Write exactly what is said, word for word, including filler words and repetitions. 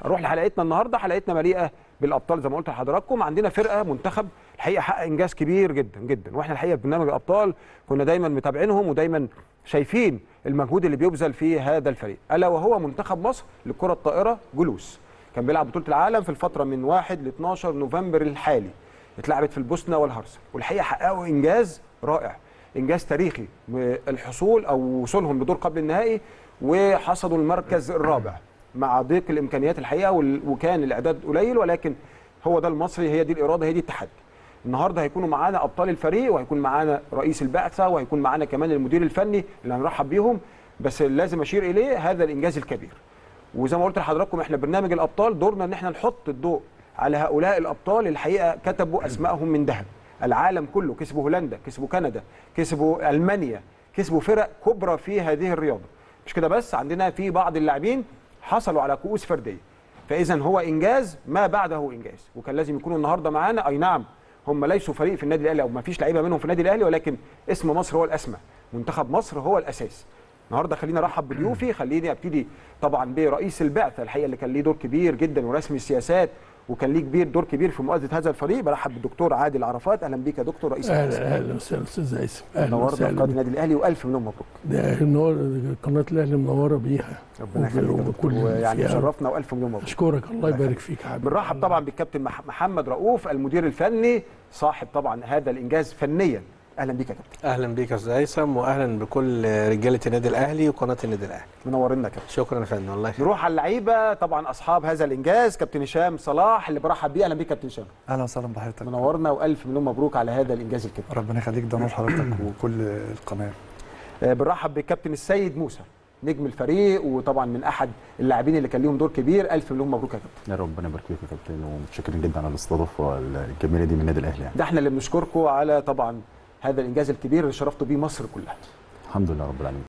اروح لحلقتنا النهارده. حلقتنا مليئه بالابطال زي ما قلت لحضراتكم. عندنا فرقه منتخب الحقيقه حقق انجاز كبير جدا جدا، واحنا الحقيقه في برنامج الابطال كنا دايما متابعينهم ودايما شايفين المجهود اللي بيبذل في هذا الفريق، الا وهو منتخب مصر للكره الطائره جلوس. كان بيلعب بطوله العالم في الفتره من واحد ل اتناشر نوفمبر الحالي، اتلعبت في البوسنه والهرسك، والحقيقه حققوا انجاز رائع، انجاز تاريخي، الحصول او وصولهم لدور قبل النهائي وحصدوا المركز الرابع مع ضيق الامكانيات الحقيقه، وكان الاعداد قليل، ولكن هو ده المصري، هي دي الاراده، هي دي التحدي. النهارده هيكونوا معانا ابطال الفريق، وهيكون معانا رئيس البعثه، وهيكون معانا كمان المدير الفني اللي هنرحب بيهم. بس لازم اشير اليه هذا الانجاز الكبير. وزي ما قلت لحضراتكم احنا برنامج الابطال دورنا ان احنا نحط الضوء على هؤلاء الابطال. الحقيقه كتبوا اسمائهم من ذهب، العالم كله كسبوا هولندا، كسبوا كندا، كسبوا المانيا، كسبوا فرق كبرى في هذه الرياضه. مش كده بس، عندنا في بعض اللاعبين حصلوا على كؤوس فرديه، فاذا هو انجاز ما بعده انجاز، وكان لازم يكونوا النهارده معانا. اي نعم هم ليسوا فريق في النادي الاهلي او ما فيش لعيبه منهم في النادي الاهلي، ولكن اسم مصر هو الاسمى، منتخب مصر هو الاساس. النهارده خليني ارحب بضيوفي. خليني ابتدي طبعا برئيس البعثه الحقيقه اللي كان ليه دور كبير جدا ورسم السياسات، وكان ليه كبير دور كبير في مؤازره هذا الفريق. برحب بالدكتور عادل عرفات. اهلا بك يا دكتور رئيس البعثه. اهلا اهلا وسهلا استاذ هيثم. نورنا في قناه النادي الاهلي والف مليون مبروك. ده منور قناه الاهلي منوره بيها. ربنا يخليك يا دكتور، ويعني شرفنا والف مليون مبروك. اشكرك الله يبارك فيك يا حبيبي. بنرحب طبعا بالكابتن محمد رؤوف المدير الفني صاحب طبعا هذا الانجاز فنيا. اهلا بيك يا كابتن. اهلا بيك يا استاذ هيثم، واهلا بكل رجاله النادي الاهلي وقناه النادي الاهلي. منورنا يا كابتن. شكرا يا فندم، الله يخليك. نروح على اللعيبه طبعا اصحاب هذا الانجاز. كابتن هشام صلاح اللي برحب بيه. اهلا بيك كابتن هشام. اهلا وسهلا بحضرتك. منورنا والف مليون مبروك على هذا الانجاز الكبير. ربنا يخليك، ده نور حضرتك وكل القناه. بنرحب بالكابتن السيد موسى نجم الفريق، وطبعا من احد اللاعبين اللي كان ليهم دور كبير. الف مليون مبروك يا كابتن. يا ربنا يبارك فيك يا كابتن، ومتشكرين جدا على الاستضافه الجميله دي من النادي الاهلي. يعني ده احنا اللي بنشكركم على طبعا هذا الانجاز الكبير اللي شرفتوا بيه مصر كلها. الحمد لله رب العالمين.